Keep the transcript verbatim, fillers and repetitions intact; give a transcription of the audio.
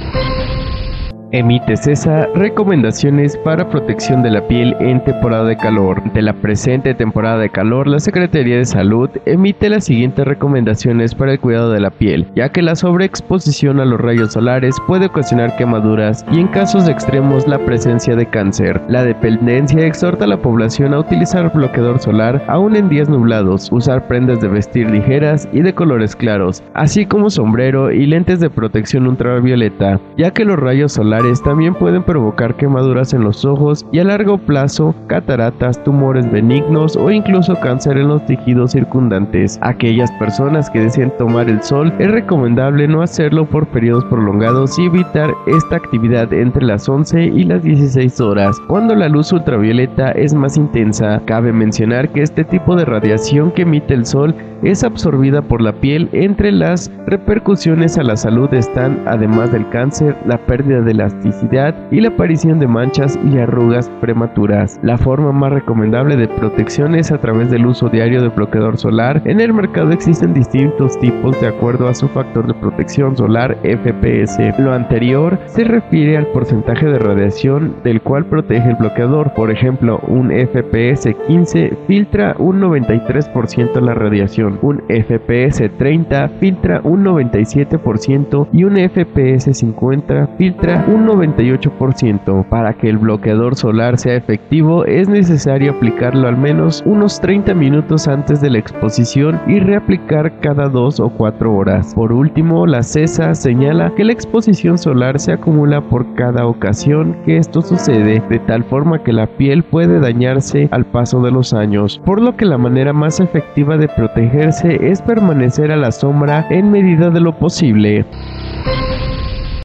Emite CESA recomendaciones para protección de la piel en temporada de calor. De la presente temporada de calor, la Secretaría de Salud emite las siguientes recomendaciones para el cuidado de la piel, ya que la sobreexposición a los rayos solares puede ocasionar quemaduras y en casos extremos la presencia de cáncer. La dependencia exhorta a la población a utilizar bloqueador solar aún en días nublados, usar prendas de vestir ligeras y de colores claros, así como sombrero y lentes de protección ultravioleta, ya que los rayos solares también pueden provocar quemaduras en los ojos y a largo plazo cataratas, tumores benignos o incluso cáncer en los tejidos circundantes. Aquellas personas que deseen tomar el sol, es recomendable no hacerlo por periodos prolongados y evitar esta actividad entre las once y las dieciséis horas, cuando la luz ultravioleta es más intensa. Cabe mencionar que este tipo de radiación que emite el sol es absorbida por la piel. Entre las repercusiones a la salud están, además del cáncer, la pérdida de la elasticidad y la aparición de manchas y arrugas prematuras. La forma más recomendable de protección es a través del uso diario de bloqueador solar. En el mercado existen distintos tipos de acuerdo a su factor de protección solar F P S. Lo anterior se refiere al porcentaje de radiación del cual protege el bloqueador. Por ejemplo, un F P S quince filtra un noventa y tres por ciento de la radiación, un F P S treinta filtra un noventa y siete por ciento y un F P S cincuenta filtra un noventa y ocho por ciento. Para que el bloqueador solar sea efectivo es necesario aplicarlo al menos unos treinta minutos antes de la exposición y reaplicar cada dos o cuatro horas. Por último, la CESA señala que la exposición solar se acumula por cada ocasión que esto sucede, de tal forma que la piel puede dañarse al paso de los años, por lo que la manera más efectiva de protegerse es permanecer a la sombra en medida de lo posible.